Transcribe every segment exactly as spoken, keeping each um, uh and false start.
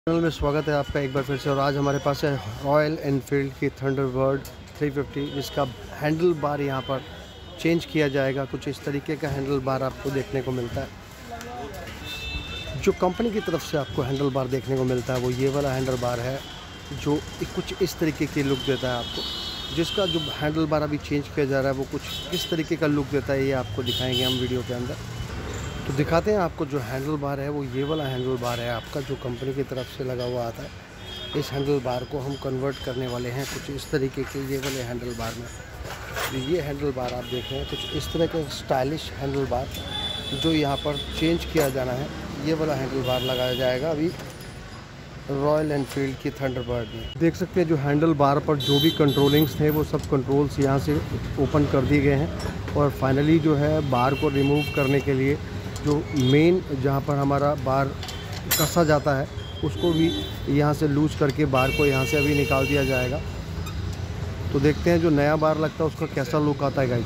Channel में स्वागत है आपका एक बार फिर से। और आज हमारे पास है रॉयल एनफील्ड की थंडरबर्ड थ्री फिफ्टी, जिसका हैंडल बार यहाँ पर चेंज किया जाएगा। कुछ इस तरीके का हैंडल बार आपको देखने को मिलता है। जो कंपनी की तरफ से आपको हैंडल बार देखने को मिलता है वो ये वाला हैंडल बार है, जो कुछ इस तरीके की लुक देता है आपको। जिसका जो हैंडल बार अभी चेंज किया जा रहा है वो कुछ किस तरीके का लुक देता है ये आपको दिखाएंगे हम वीडियो के अंदर। तो दिखाते हैं आपको। जो हैंडल बार है वो ये वाला हैंडल बार है आपका, जो कंपनी की तरफ से लगा हुआ आता है। इस हैंडल बार को हम कन्वर्ट करने वाले हैं कुछ इस तरीके के ये वाले हैंडल बार में। तो ये हैंडल बार आप देख रहे हैं कुछ इस तरह के स्टाइलिश हैंडल बार, जो यहाँ पर चेंज किया जाना है। ये वाला हैंडल बार लगाया जाएगा अभी रॉयल एनफील्ड की थंडरबर्ड में। देख सकते हैं जो हैंडल बार पर जो भी कंट्रोलिंग्स थे वो सब कंट्रोल्स यहाँ से ओपन कर दिए गए हैं। और फाइनली जो है बार को रिमूव करने के लिए जो मेन जहाँ पर हमारा बार कसा जाता है उसको भी यहाँ से लूज करके बार को यहाँ से अभी निकाल दिया जाएगा। तो देखते हैं जो नया बार लगता है उसका कैसा लुक आता है गाइस।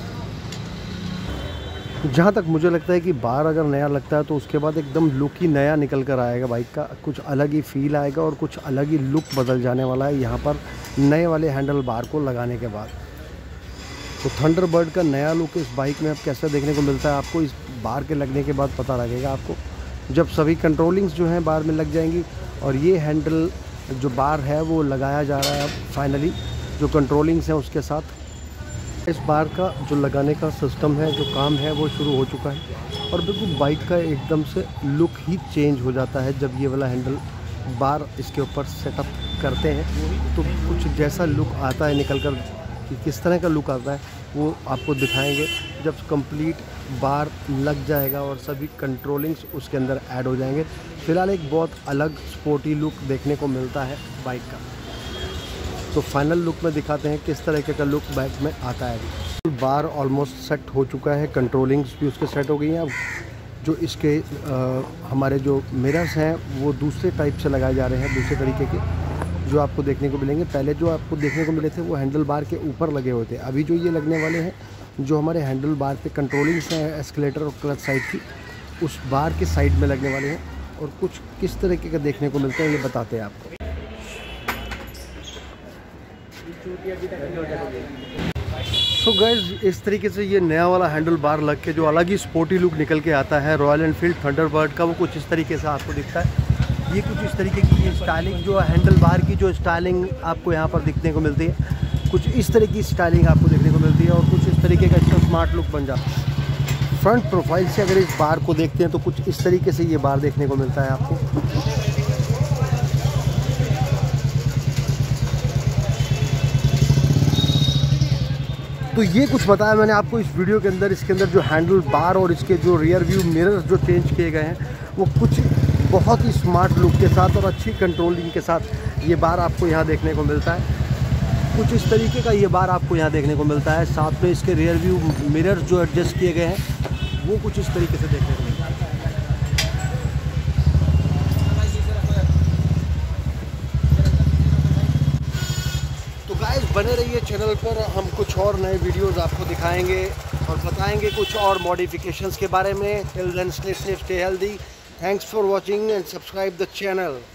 जहाँ तक मुझे लगता है कि बार अगर नया लगता है तो उसके बाद एकदम लुक ही नया निकल कर आएगा बाइक का। कुछ अलग ही फील आएगा और कुछ अलग ही लुक बदल जाने वाला है यहाँ पर नए वाले हैंडल बार को लगाने के बाद। तो थंडरबर्ड का नया लुक इस बाइक में अब कैसा देखने को मिलता है आपको इस बार के लगने के बाद पता लगेगा आपको, जब सभी कंट्रोलिंग्स जो हैं बार में लग जाएंगी। और ये हैंडल जो बार है वो लगाया जा रहा है अब फाइनली, जो कंट्रोलिंग्स हैं उसके साथ। इस बार का जो लगाने का सिस्टम है, जो काम है वो शुरू हो चुका है। और बिल्कुल बाइक का एकदम से लुक ही चेंज हो जाता है जब ये वाला हैंडल बार इसके ऊपर सेटअप करते हैं। तो कुछ जैसा लुक आता है निकल कर, कि किस तरह का लुक आता है वो आपको दिखाएंगे जब कंप्लीट बार लग जाएगा और सभी कंट्रोलिंग्स उसके अंदर ऐड हो जाएंगे। फ़िलहाल एक बहुत अलग स्पोर्टी लुक देखने को मिलता है बाइक का। तो फाइनल लुक में दिखाते हैं किस तरीके का लुक बाइक में आता है। बार ऑलमोस्ट सेट हो चुका है, कंट्रोलिंग्स भी उसके सेट हो गई हैं। अब जो इसके आ, हमारे जो मिरर्स हैं वो दूसरे टाइप से लगाए जा रहे हैं, दूसरे तरीके के जो आपको देखने को मिलेंगे। पहले जो आपको देखने को मिले थे वो हैंडल बार के ऊपर लगे हुए थे। अभी जो ये लगने वाले हैं, जो हमारे हैंडल बार पे कंट्रोलिंग्स हैं एस्केलेटर और क्लच साइड की, उस बार के साइड में लगने वाले हैं। और कुछ किस तरीके का देखने को मिलता है ये बताते हैं आपको। तो गाइस इस तरीके से ये नया वाला हैंडल बार लग के जो अलग ही स्पोर्टी लुक निकल के आता है रॉयल एनफील्ड थंडरबर्ड का, वो कुछ इस तरीके से आपको दिखता है। ये कुछ इस तरीके की ये स्टाइलिंग जो हैंडल बार की जो स्टाइलिंग आपको यहाँ पर दिखने को मिलती है, कुछ इस तरह की स्टाइलिंग आपको देखने को मिलती है। और कुछ इस तरीके का इसका स्मार्ट लुक बन जाता है। फ्रंट प्रोफाइल से अगर इस बार को देखते हैं तो कुछ इस तरीके से ये बार देखने को मिलता है आपको। तो ये कुछ बताया मैंने आपको इस वीडियो के अंदर। इसके अंदर जो हैंडल बार और इसके जो रियर व्यू मिरर जो चेंज किए गए हैं वो कुछ बहुत ही स्मार्ट लुक के साथ और अच्छी कंट्रोलिंग के साथ ये बार आपको यहाँ देखने को मिलता है। कुछ इस तरीके का ये बार आपको यहाँ देखने को मिलता है। साथ में इसके रियर व्यू मिरर जो एडजस्ट किए गए हैं वो कुछ इस तरीके से देखने को मिलता है। तो गाइस बने रहिए चैनल पर, हम कुछ और नए वीडियोस आपको दिखाएंगे और बताएंगे कुछ और मॉडिफिकेशंस के बारे में। Till then stay safe, stay healthy. Thanks for watching and subscribe the channel.